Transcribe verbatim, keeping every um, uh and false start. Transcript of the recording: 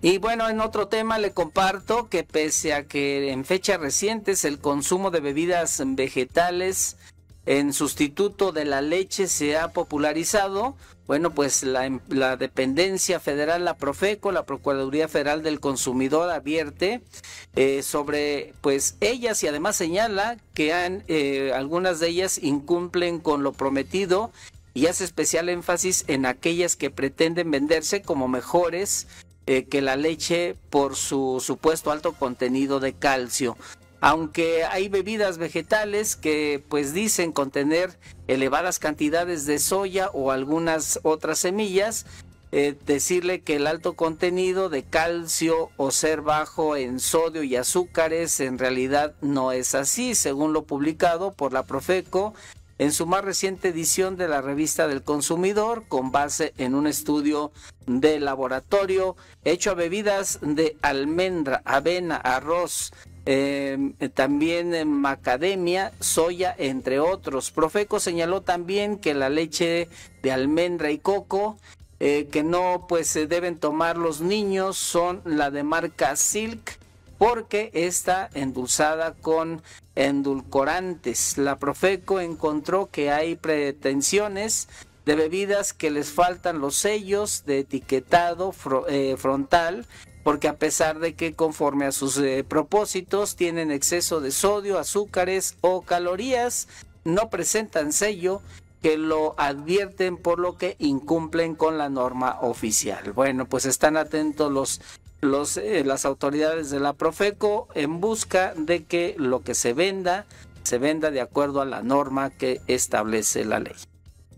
Y bueno, en otro tema le comparto que pese a que en fechas recientes el consumo de bebidas vegetales en sustituto de la leche se ha popularizado, bueno, pues la, la dependencia federal, la Profeco, la Procuraduría Federal del Consumidor advierte eh, sobre pues ellas y además señala que han, eh, algunas de ellas incumplen con lo prometido y hace especial énfasis en aquellas que pretenden venderse como mejores eh, que la leche por su supuesto alto contenido de calcio. Aunque hay bebidas vegetales que pues dicen contener elevadas cantidades de soya o algunas otras semillas, eh, decirle que el alto contenido de calcio o ser bajo en sodio y azúcares en realidad no es así, según lo publicado por la Profeco en su más reciente edición de la revista del consumidor, con base en un estudio de laboratorio hecho a bebidas de almendra, avena, arroz, Eh, también en macadamia, soya, entre otros. Profeco señaló también que la leche de almendra y coco eh, que no pues se deben tomar los niños son la de marca Silk, porque está endulzada con endulcorantes. La Profeco encontró que hay pretensiones de bebidas que les faltan los sellos de etiquetado fro, eh, frontal, porque a pesar de que conforme a sus eh, propósitos tienen exceso de sodio, azúcares o calorías, no presentan sello que lo advierten, por lo que incumplen con la norma oficial. Bueno, pues están atentos los, los, eh, las autoridades de la Profeco en busca de que lo que se venda, se venda de acuerdo a la norma que establece la ley.